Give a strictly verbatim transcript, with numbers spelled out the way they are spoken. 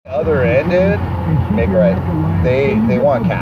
Other end, dude, make right. They they want cash.